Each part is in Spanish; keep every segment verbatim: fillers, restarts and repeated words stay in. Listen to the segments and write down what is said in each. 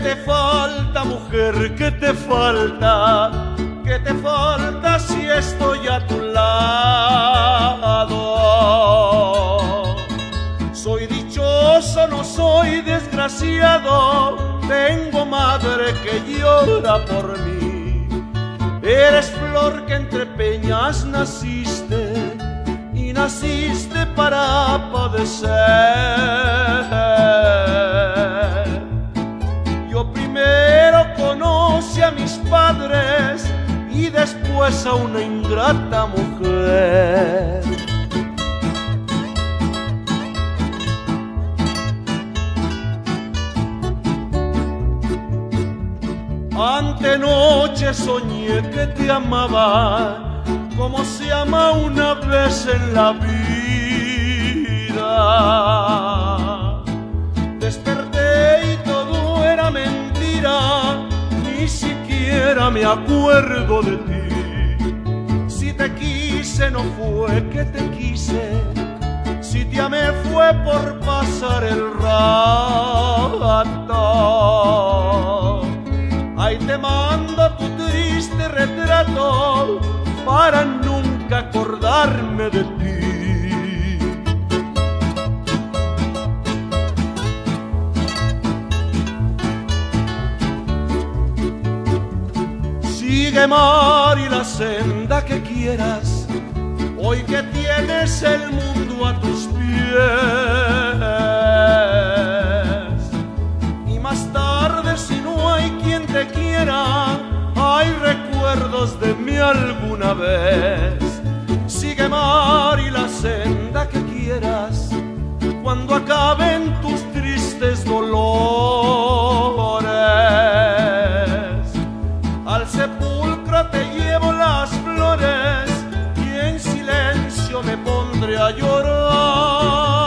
te falta, mujer? ¿Qué te falta? ¿Qué te falta si estoy a tu lado? Soy dichoso, no soy desgraciado, tengo madre que llora por mí. Eres flor que entre peñas naciste y naciste para padecer. Yo primero conocí a mis padres y después a una ingrata mujer. Antenoche soñé que te amaba, como se ama una vez en la vida. Desperté y todo era mentira, ni siquiera me acuerdo de ti. Si te quise no fue que te quise, si te amé fue por pasar el rato. Ahí te mando tu triste retrato para nunca acordarme de ti. Sigue, Mari, la senda que quieras, hoy que tienes el mundo a tus pies. Y más tarde, si no hay quien te quiera, hay recuerdos de mí alguna vez. Sigue, Mari, la senda que quieras, cuando acaben tus tristes dolores. Al sepulcro te llevo las flores y en silencio me pondré a llorar.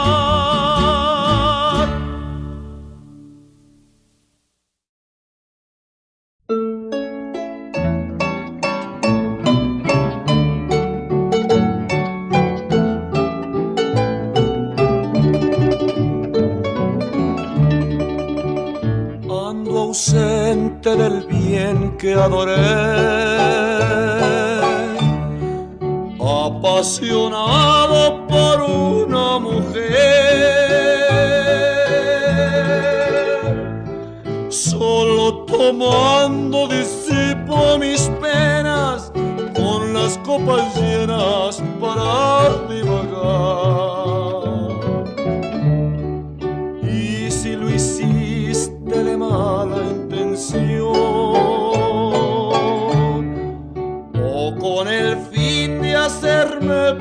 Ausente del bien que adoré, apasionado por una mujer, solo tomando disipo mis penas, con las copas llenas para divagar. Y si lo hiciste de mala intención o con el fin de hacerme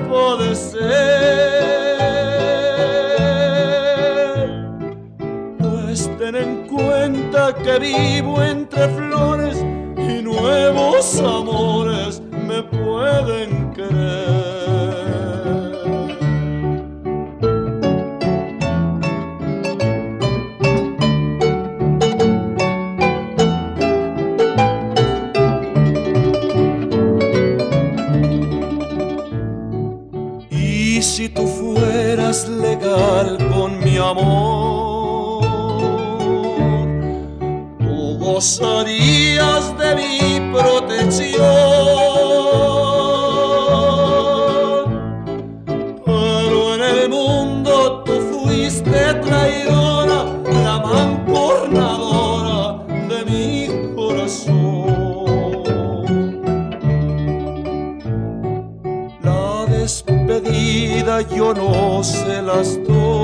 padecer, pues ten en cuenta que vivo entre flores y nuevos amores me pueden querer. Si tú fueras legal con mi amor, tú gozarías de mi protección. Pero en el mundo tú fuiste traidora, la mancornadora de mi corazón. La despedida yo no se las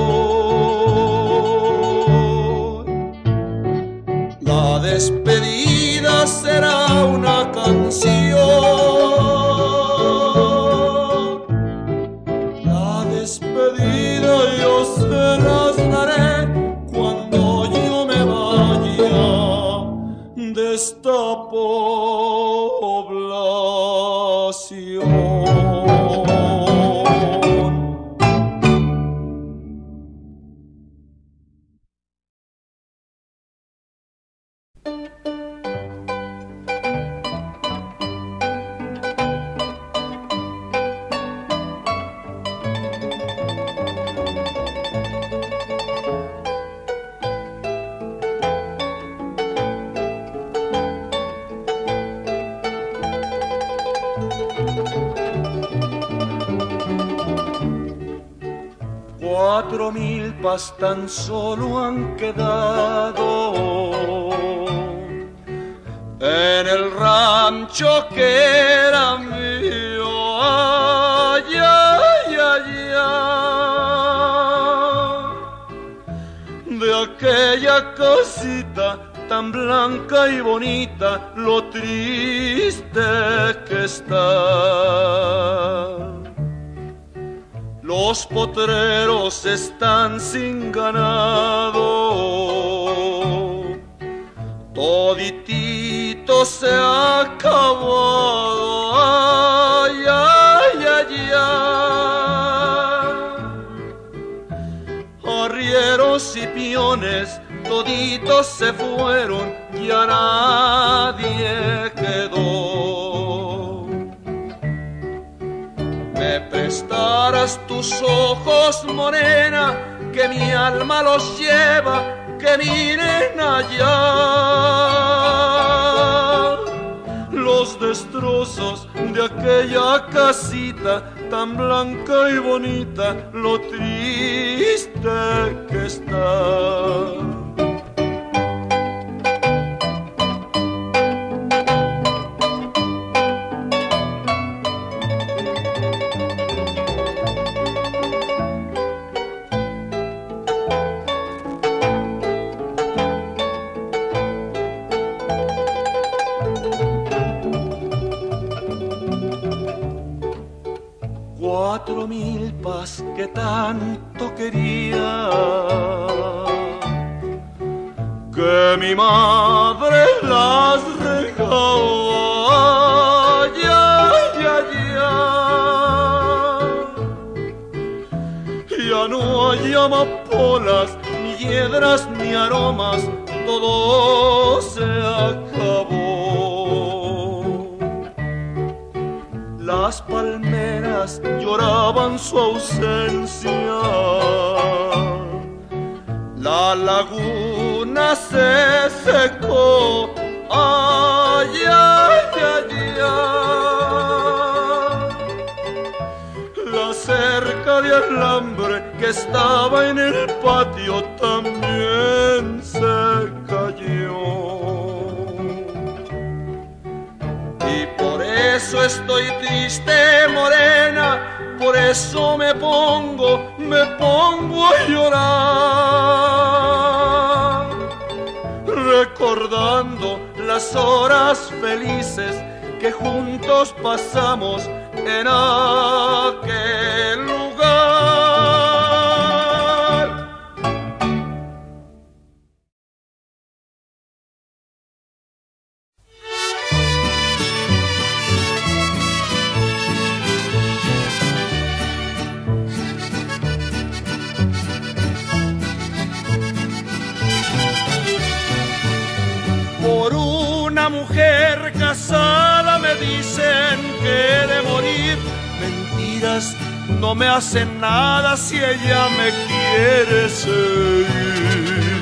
doy, la despedida será una canción, la despedida yo se las daré cuando yo me vaya de esta población. Cuatro milpas tan solo han quedado en el rancho que era mío. Ay, ay, ay, ay. De aquella casita tan blanca y bonita, lo triste que está. Los potreros están sin ganado, toditito se ha acabado. Ay, ay, ay, ay. Arrieros y peones toditos se fueron, ya nadie quedó. Me prestarás tus ojos, morena, que mi alma los lleva, que miren allá los destrozos de aquella casita tan blanca y bonita, lo triste que está. Cuatro milpas que tanto quería, que mi madre las regó. Ay, ay, ay, ay. Ya no hay amapolas, ni hiedras, ni aromas, todo se acabó. Las palmeras lloraban su ausencia, la laguna se secó. Ay, ay, ay, ay. La cerca de alambre que estaba en el patio también se cayó. Por eso estoy triste, morena, por eso me pongo, me pongo a llorar, recordando las horas felices que juntos pasamos en aquel lugar. Por una mujer casada me dicen que he de morir. Mentiras, no me hacen nada si ella me quiere seguir.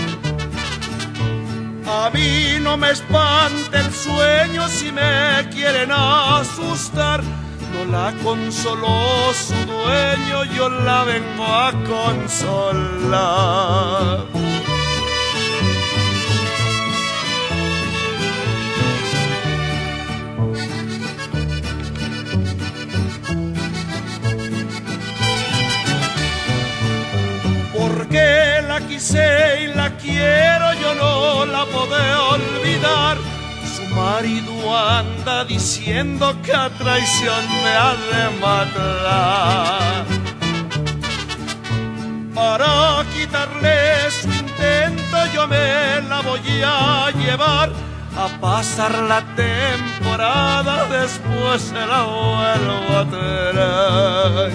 A mí no me espanta el sueño si me quieren asustar. No la consoló su dueño, yo la vengo a consolar. Porque la quise y la quiero, yo no la podré olvidar. Su marido anda diciendo que a traición me ha de matar. Para quitarle su intento yo me la voy a llevar a pasar la temporada, después se la vuelvo a traer.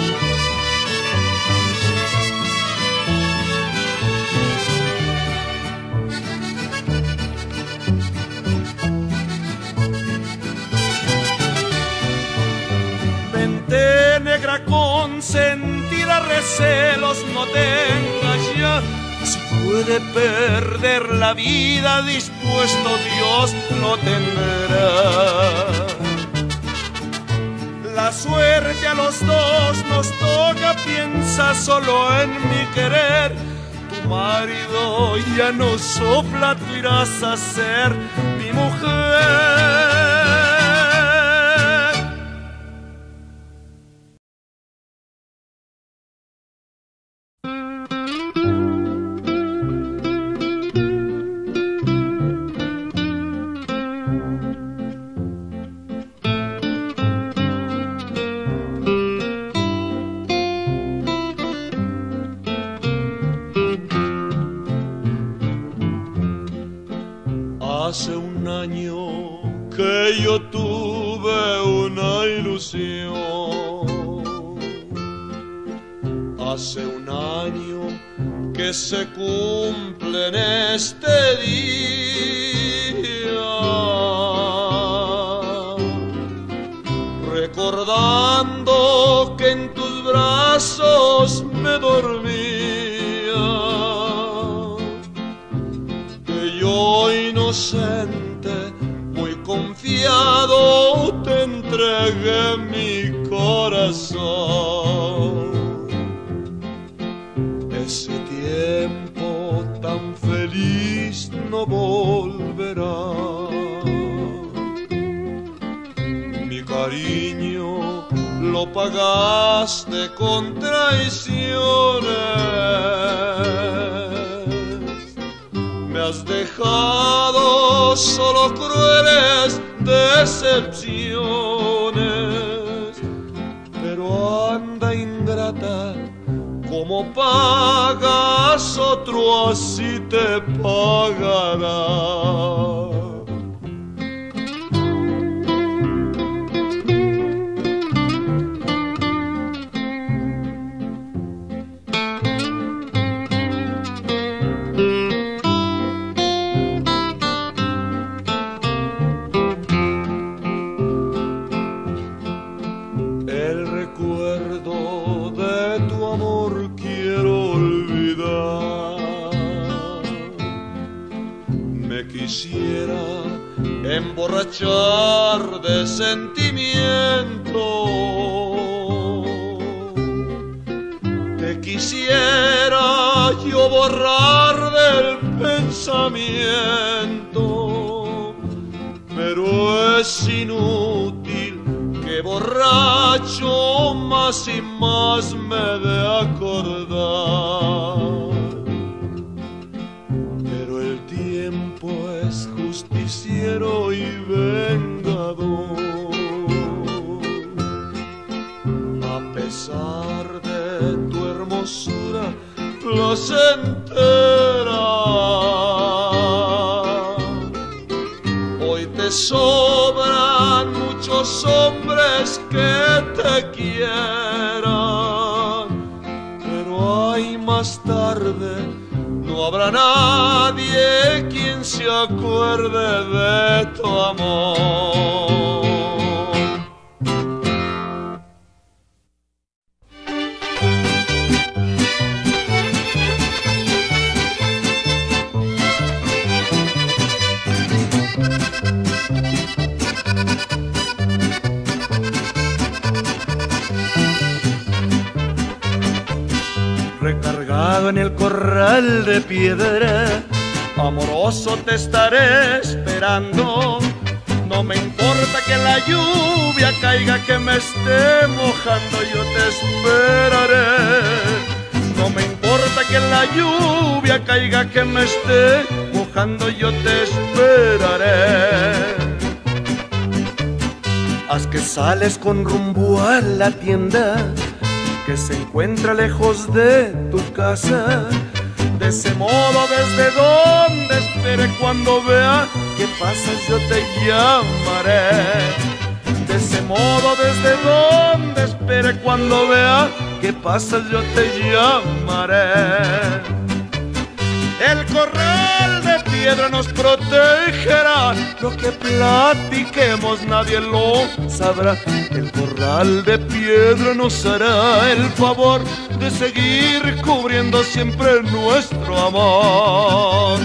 Vente, negra consentida, recelos no tengas ya. Si puede perder la vida, dispuesto Dios lo tendrá. La suerte a los dos nos toca, piensa solo en mi querer. Tu marido ya no sopla, tú irás a ser mi mujer. Hace un año que yo tuve una ilusión. Hace un año que se cumple en este día. Recordando que en tus brazos me dormía, que yo inocente, muy confiado, te entregué mi corazón. Ese tiempo tan feliz no volverá. Mi cariño lo pagaste con traiciones. Me has dejado solo crueles decepciones. Pero anda ingrata, como pagas otro así te pagará. Quisiera emborrachar de sentimiento, te quisiera yo borrar del pensamiento, pero es inútil que borracho más y más me de acordar. Es justiciero y vengador. A pesar de tu hermosura placentera, hoy te sobran muchos hombres que te quieran, pero hay más tarde. No habrá nadie quien se acuerde de tu amor. Recargado en el corral de piedra, amoroso te estaré esperando. No me importa que la lluvia caiga, que me esté mojando, yo te esperaré. No me importa que la lluvia caiga, que me esté mojando, yo te esperaré. Haz que sales con rumbo a la tienda que se encuentra lejos de tu casa. De ese modo, desde donde espere, cuando vea que pasas yo te llamaré. De ese modo, desde donde espere, cuando vea que pasas yo te llamaré. El corral de piedra nos protegerá, lo que platiquemos nadie lo sabrá. El corral de piedra nos hará el favor de seguir cubriendo siempre nuestro amor.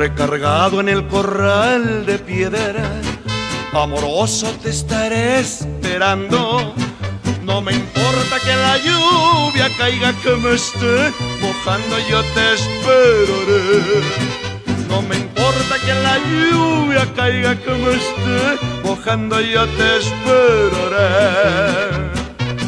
recargado en el corral de piedra, amoroso te estaré esperando. No me importa que la lluvia caiga, que me esté mojando, yo te esperaré. No me importa que la lluvia caiga, que me esté mojando, yo te esperaré.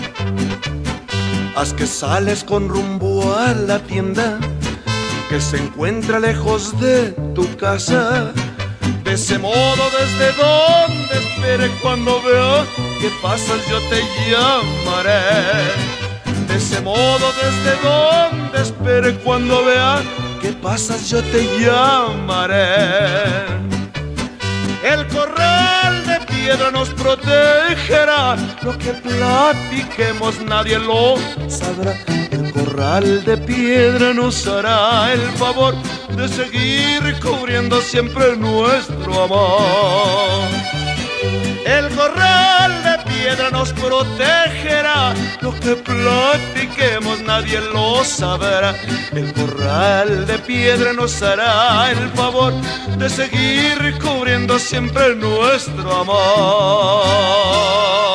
Haz que sales con rumbo a la tienda que se encuentra lejos de tu casa. De ese modo, desde donde espere, cuando vea que pasas yo te llamaré. De ese modo, desde donde espere, cuando vea que pasas yo te llamaré. El corral de piedra nos protegerá, lo que platiquemos nadie lo sabrá. El corral de piedra nos hará el favor de seguir cubriendo siempre nuestro amor. El corral de piedra nos protegerá, lo que platiquemos nadie lo sabrá. El corral de piedra nos hará el favor de seguir cubriendo siempre nuestro amor.